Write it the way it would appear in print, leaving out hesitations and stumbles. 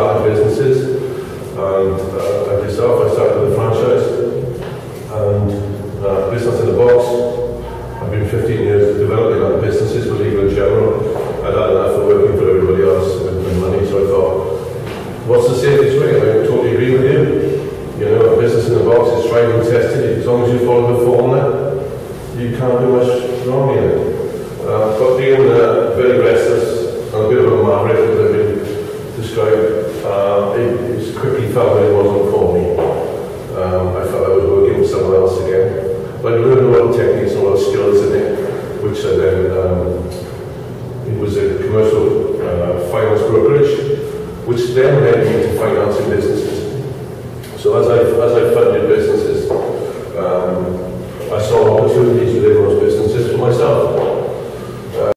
started businesses, and like yourself, I started with a franchise, and Business in a Box. I've been 15 years developing other businesses for Legal & General. I'd had enough of working for everybody else and money, so I thought, what's the safest way? I totally agree with you. You know, a Business in a Box is tried and tested. As long as you follow the formula, you can't do much wrong in it. But being very restless and a bit of a maverick, as I've been described, it quickly felt that it wasn't for me. I felt I was working with someone else again. But I learned a lot of techniques and a lot of skills in it, which I then, it was a commercial finance brokerage, which then led me to financing businesses. So as I funded businesses, I saw opportunities within